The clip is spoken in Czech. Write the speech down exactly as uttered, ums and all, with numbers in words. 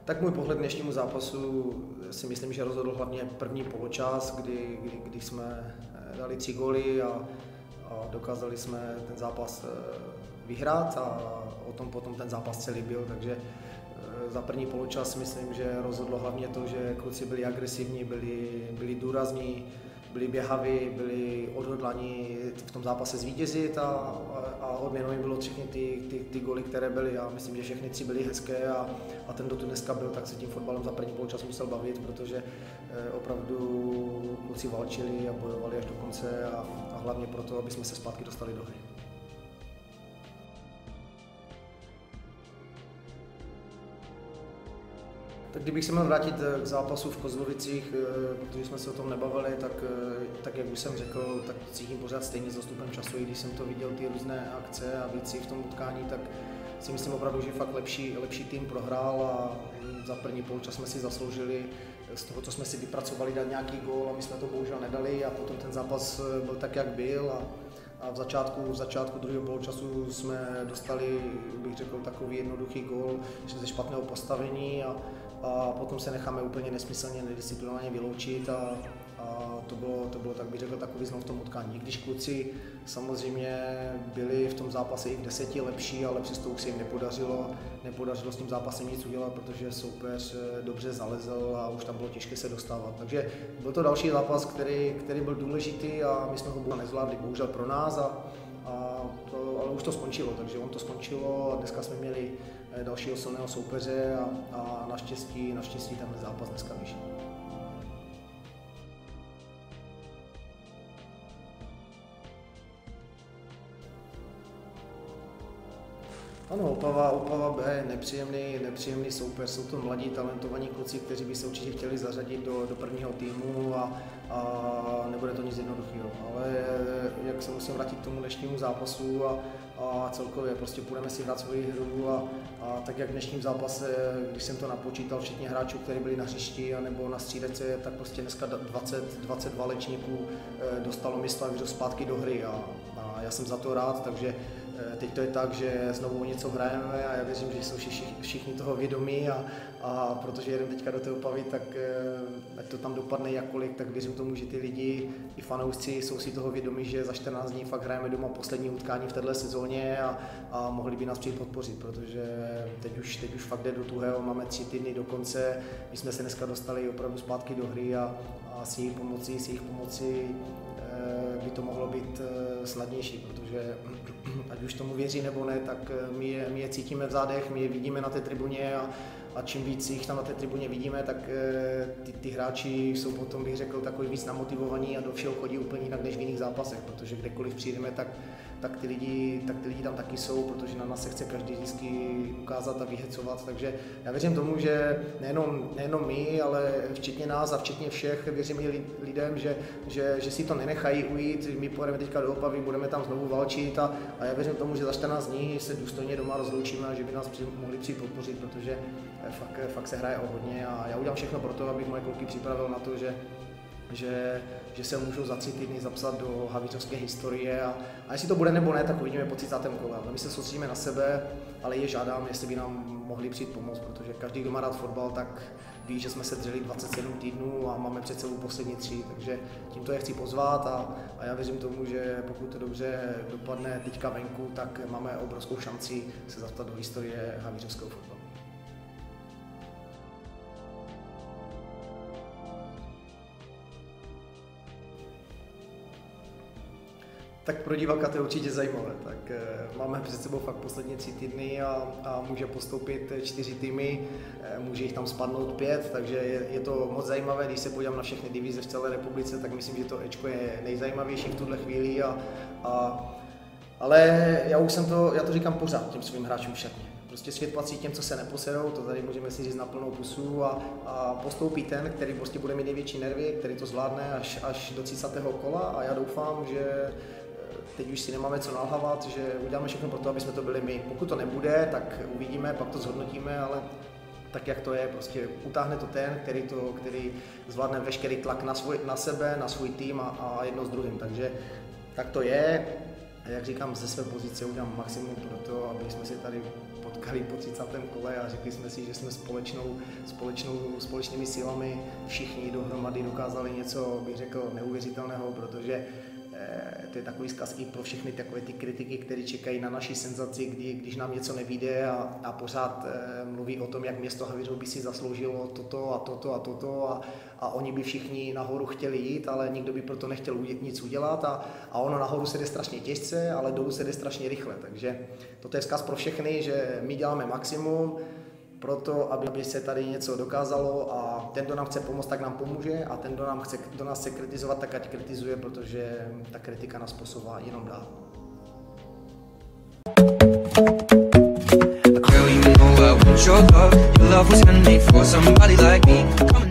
Tak můj pohled k dnešnímu zápasu si myslím, že rozhodl hlavně první poločas, kdy, kdy, kdy jsme dali tři góly a, a dokázali jsme ten zápas vyhrát a o tom potom ten zápas celý byl, takže za první poločas myslím, že rozhodlo hlavně to, že kluci byli agresivní, byli, byli důrazní, byli běhaví, byli odhodlaní v tom zápase zvítězit a, a odměnou jim bylo všechny ty, ty, ty góly, které byly. A myslím, že všechny tři byly hezké a, a ten, kdo tu dneska byl, tak se tím fotbalem za první poločas musel bavit, protože eh, opravdu kluci válčili a bojovali až do konce a, a hlavně proto, aby jsme se zpátky dostali do hry. Tak kdybych se měl vrátit k zápasu v Kozlovicích, protože jsme se o tom nebavili, tak, tak jak už jsem řekl, tak cítím pořád stejně s dostupem času, i když jsem to viděl, ty různé akce a věci v tom utkání, tak si myslím opravdu, že fakt lepší, lepší tým prohrál a za první poločas jsme si zasloužili z toho, co jsme si vypracovali, dát nějaký gól a my jsme to bohužel nedali a potom ten zápas byl tak, jak byl. A A v začátku, v začátku druhého poločasu jsme dostali, bych řekl, takový jednoduchý gól ze špatného postavení a, a potom se necháme úplně nesmyslně, nedisciplinovaně vyloučit a, a to, bylo, to bylo, tak bych řekl, takový znovu v tom utkání. Když kluci samozřejmě byli v tom zápase i v deseti lepší, ale přesto už se jim nepodařilo, nepodařilo s tím zápasem nic udělat, protože soupeř dobře zalezl a už tam bylo těžké se dostávat. Takže byl to další zápas, který, který byl důležitý a my jsme ho nezvládli, bohužel pro nás, a, a to, ale už to skončilo, takže on to skončilo a dneska jsme měli dalšího silného soupeře a, a naštěstí, naštěstí ten zápas dneska vyšel. Ano, Opava, Opava B, nepříjemný, nepříjemný soupeř, jsou to mladí, talentovaní kluci, kteří by se určitě chtěli zařadit do, do prvního týmu a, a nebude to nic jednoduchého. Ale jak se musím vrátit k tomu dnešnímu zápasu a, a celkově prostě půjdeme si hrát svoji hru a, a tak jak v dnešním zápase, když jsem to napočítal, včetně hráčů, kteří byli na hřišti nebo na střídačce, tak prostě dneska dvacet, dvacet válečníků dostalo místo a vyšlo zpátky do hry a, a já jsem za to rád, takže teď to je tak, že znovu o něco hrajeme a já věřím, že jsou všichni, všichni toho vědomí a, a protože jedeme teďka do té Opavy, tak ať to tam dopadne jakkoliv, tak věřím tomu, že ty lidi, i fanoušci jsou si toho vědomí, že za čtrnáct dní fakt hrajeme doma poslední utkání v této sezóně a, a mohli by nás přijít podpořit, protože teď už, teď už fakt jde do tuhého, máme tři týdny do konce, my jsme se dneska dostali opravdu zpátky do hry a, a s jejich pomocí, s jejich pomocí by to mohlo být snadnější, protože ať už tomu věří nebo ne, tak my je, my je cítíme v zádech, my je vidíme na té tribuně a, a čím víc jich tam na té tribuně vidíme, tak ty, ty hráči jsou potom, bych řekl, takový víc namotivovaní a do všeho chodí úplně jinak než v jiných zápasech, protože kdekoliv přijdeme, tak, tak, ty lidi, tak ty lidi tam taky jsou, protože na nás se chce každý vždycky ukázat a vyhecovat, takže já věřím tomu, že nejenom, nejenom my, ale včetně nás a včetně všech, věřím i lidem, že, že, že si to nenechají ujít, my pojedeme teďka do Opavy, budeme tam znovu válčit a, a já věřím tomu, že za čtrnáct dní se důstojně doma rozloučíme a že by nás při, mohli přijít podpořit, protože fakt, fakt se hraje o hodně a já udělám všechno pro to, abych moje kluky připravil na to, že Že, že se můžou za tři týdny zapsat do havířovské historie a, a jestli to bude nebo ne, tak uvidíme po třicátém kole. My se soustředíme na sebe, ale je žádám, jestli by nám mohli přijít pomoct, protože každý, kdo má rád fotbal, tak ví, že jsme se drželi dvacet sedm týdnů a máme před sebou poslední tři, takže tímto je chci pozvat a, a já věřím tomu, že pokud to dobře dopadne teďka venku, tak máme obrovskou šanci se zapsat do historie havířovského fotbalu. Tak pro diváka to je určitě zajímavé. Tak e, máme před sebou fakt poslední tři týdny a, a může postoupit čtyři týmy, e, může jich tam spadnout pět, takže je, je to moc zajímavé. Když se podívám na všechny divize v celé republice, tak myslím, že to Ečko je nejzajímavější v tuhle chvíli. A, a, ale já už jsem to, já to říkám pořád těm svým hráčům v šatně. Prostě svět patří těm, co se neposerou, to tady můžeme si říct na plnou pusu a, a postoupí ten, který prostě bude mít největší nervy, který to zvládne až, až do třicátého kola a já doufám, že teď už si nemáme co nalhávat, že uděláme všechno pro to, aby jsme to byli my. Pokud to nebude, tak uvidíme, pak to zhodnotíme, ale tak jak to je, prostě utáhne to ten, který, to, který zvládne veškerý tlak na, svůj, na sebe, na svůj tým a, a jedno s druhým. Takže tak to je. A jak říkám, ze své pozice udělám maximum pro to, aby jsme si tady po potkali po třicátém kole a řekli jsme si, že jsme společnou, společnou, společnými silami všichni dohromady dokázali něco, bych řekl, neuvěřitelného, protože to je takový vzkaz i pro všechny takové ty kritiky, které čekají na naší senzaci, kdy, když nám něco nevyjde a, a pořád e, mluví o tom, jak město Havířov by si zasloužilo toto a toto a toto a, a oni by všichni nahoru chtěli jít, ale nikdo by proto nechtěl nic udělat a, a ono nahoru se jde strašně těžce, ale dolů se jde strašně rychle. Takže toto je vzkaz pro všechny, že my děláme maximum pro to, aby se tady něco dokázalo a ten, kdo nám chce pomoct, tak nám pomůže a ten, kdo, nám chce, kdo nás chce kritizovat, tak ať kritizuje, protože ta kritika nás posouvá jenom dál. Girl, you know I want your love. Your love was handmade for somebody like me.